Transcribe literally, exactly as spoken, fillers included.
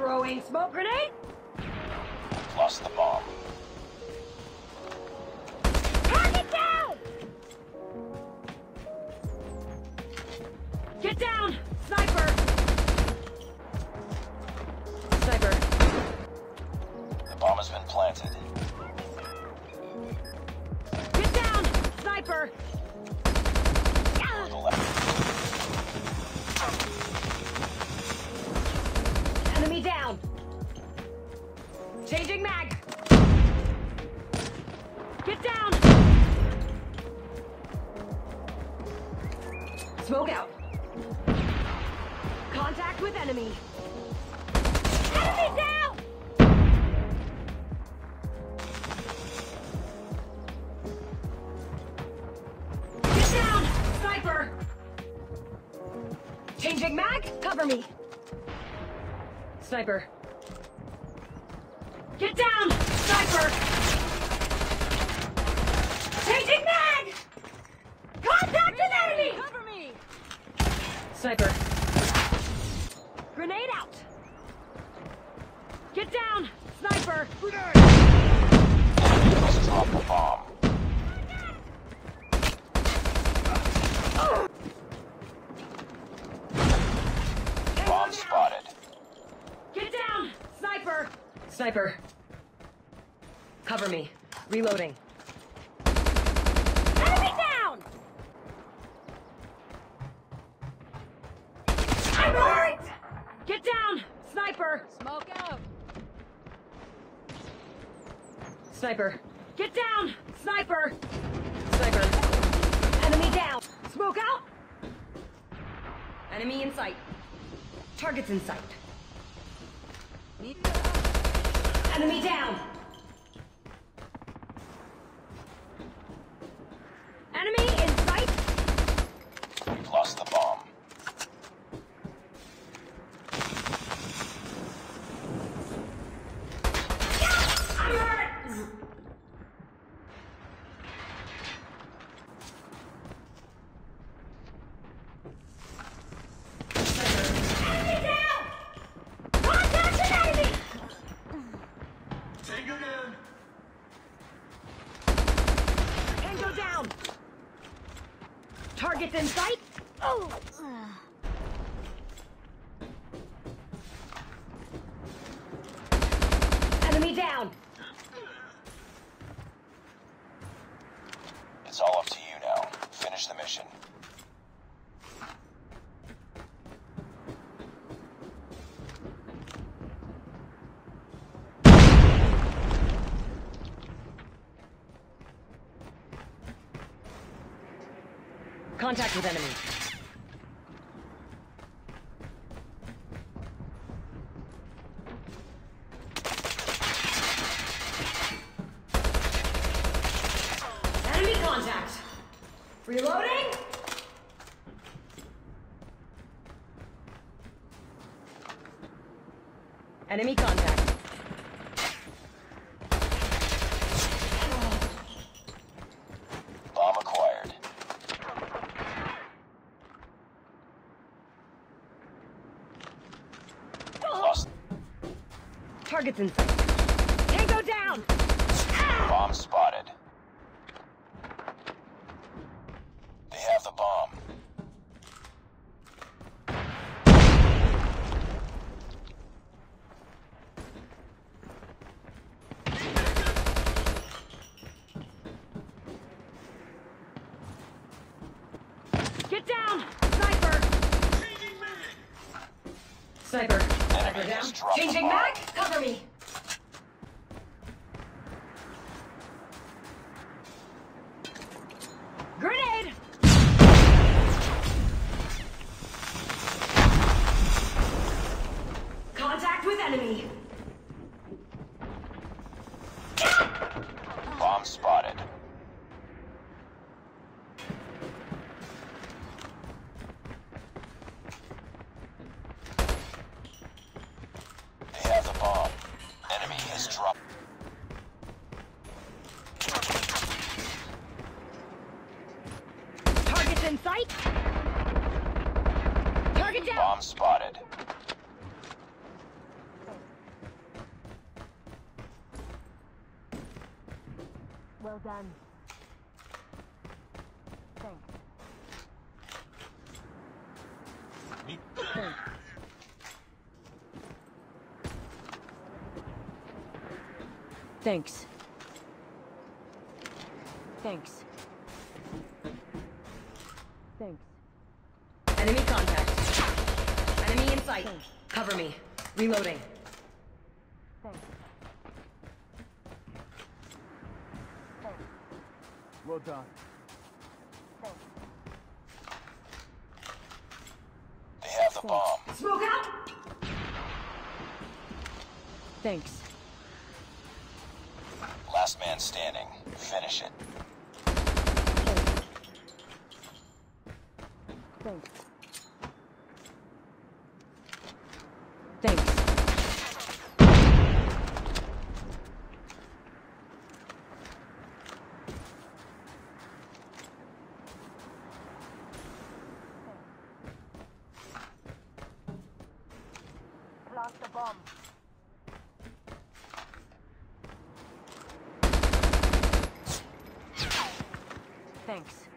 Throwing smoke grenade. Lost the bomb. Target down! Get down! Sniper! Sniper. The bomb has been planted. Get down! Sniper! To the left. Enemy down! Changing mag! Get down! Smoke out. Contact with enemy. Enemy down! Get down! Sniper! Changing mag! Cover me! Sniper. Get down! Sniper! Changing mag! Contact with enemy! Cover me! Sniper. Grenade out! Get down! Sniper! Enemy has dropped the bomb. Bomb spotted. Get down! Sniper! Sniper. Cover me. Reloading. Enemy down! I'm hurt! Get down! Sniper! Smoke out! Sniper. Get down! Sniper! Sniper. Enemy down! Smoke out! Enemy in sight. Targets in sight. Enemy down! Enemy in sight! We've lost the bomb. I'm hurt! Enemy down! Contact with enemy! Tango down. Tango down! Targets in sight! Oh! Enemy down! It's all up to you now. Finish the mission. Contact with enemy. Enemy contact. Reloading. Enemy contact. Bomb acquired. Lost. Targets in sight. Tango down! Bomb spotted. They have the bomb. Get down! Sniper! Sniper. Sniper Enemy down. has dropped the Changing bomb. mag! Cover me! Grenade! Contact with enemy! Bomb spotted. They have the bomb. Enemy has dropped. Targets in sight! Target down! Bomb spotted. done. Thanks. Thanks. Thanks. Thanks. Thanks. Enemy contact. Enemy in sight. Thanks. Cover me. Reloading. Thanks. Well done. Thanks. They have the bomb. Smoke out! Thanks. Last man standing. Finish it. Thanks. Thanks. Thanks. Plant the bomb. Thanks.